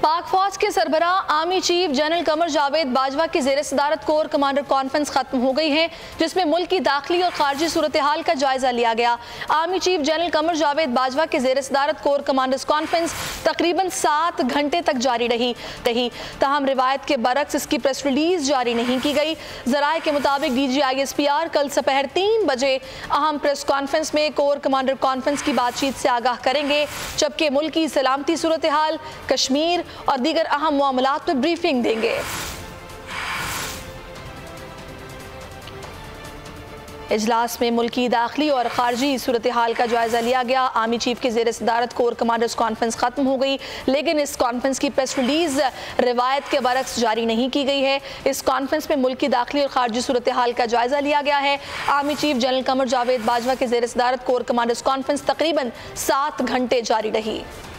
पाक फौज के सरबराह army chief general Qamar Javed Bajwa की ज़ेर सदारत कोर कमांडर कॉन्फ्रेंस खत्म हो गई है, जिसमें मुल्क की दाखिली और खारजी सूरत हाल का जायजा लिया गया। Army chief general Qamar Javed Bajwa की ज़ेर सदारत कोर कमांडर्स कॉन्फ्रेंस तकरीबन 7 घंटे तक जारी रही। ताहम रिवायत के बरक्स इसकी प्रेस रिलीज जारी नहीं की गई। जराए के मुताबिक DG ISPR कल दोपहर 3 बजे अहम प्रेस कॉन्फ्रेंस में कोर कमांडर कॉन्फ्रेंस की बातचीत से आगाह करेंगे, जबकि मुल्क की सलामती सूरत हाल, कश्मीर और दीगर अहम मामलात पर ब्रीफिंग देंगे। इजलास में मुल्की दाखिली और खारजी सूरत हाल का जायजा लिया गया। आर्मी चीफ की ज़ेर सदारत कोर कमांडर्स कॉन्फ्रेंस खत्म हो गई, लेकिन इस कॉन्फ्रेंस की प्रेस रिलीज रिवायत के बरक्स जारी नहीं की गई है। इस कॉन्फ्रेंस में मुल्की दाखिली और खारजी सूरत हाल का जायजा लिया गया है। Army chief general Qamar Javed Bajwa की ज़ेर सदारत कोर कमांडर्स कॉन्फ्रेंस तकरीबन 7 घंटे जारी रही।